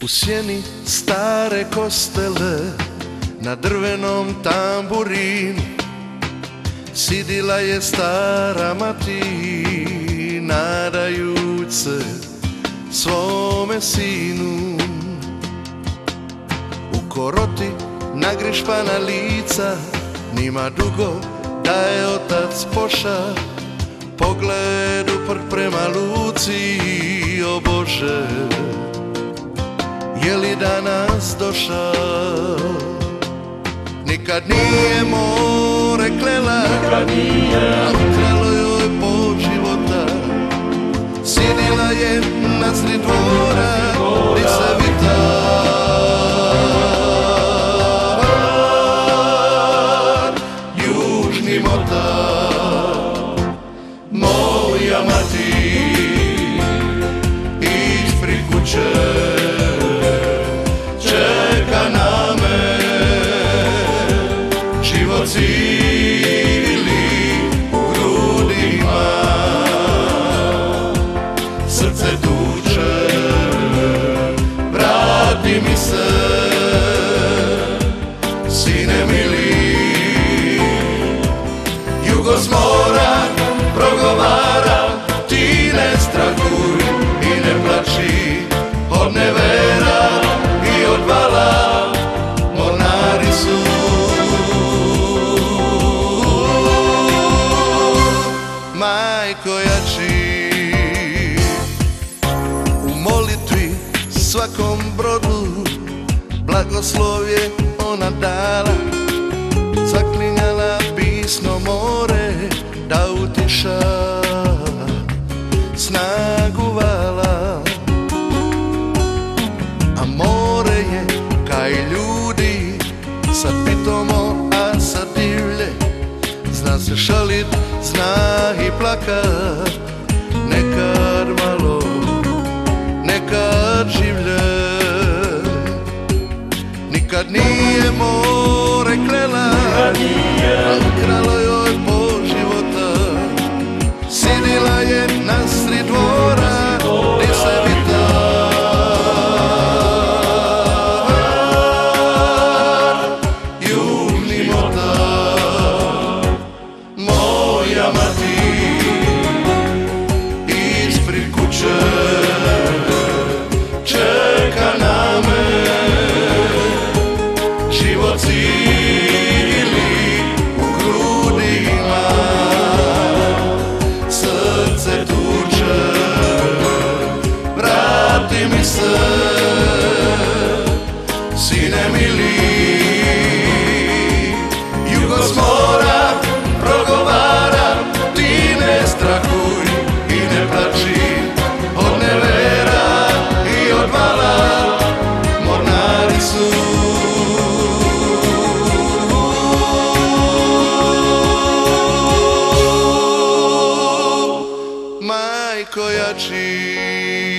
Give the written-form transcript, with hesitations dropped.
U sjeni stare kostele, na drvenom tamburinu, sidila je stara mati, nadajuć se svome sinu. U koroti nagrišpana lica, nima dugo da je otac poša, pogled uprt prema luci, o Bože, je li danas došao? Nikad nije more klela, a ukralo joj pol života. Sidila je nasred dvora, gdje se vita južni motar. Moja mati ispred kuće čeka na me, život cili u grudima, srce tuče, vrati mi se, sine mili. Jugo s mora progovara, ti ne strahuj i ne plači, od nevera i od vala mornari su. Majko jači, u molitvi svakom brodu blagoslov je ona dala, zaklinjala pisno more da utiša snagu vala. A more je kaj ljudi, sad pitomo, a sad divlje, zna se šalit, zna i plakat, nekad malo, nekad življe. Nikad nije more klela, a ukralo joj pol života. Sidila je nasred dvora, gdje se vita južni motar. Moja mati ispred kuće čeka na me, život cili u grudima, srce tuče, vrati mi se, sine mili. Jugo s mora progovara, ti ne strahuj i ne plači, od nevera i od vala mornari su. Majko jači.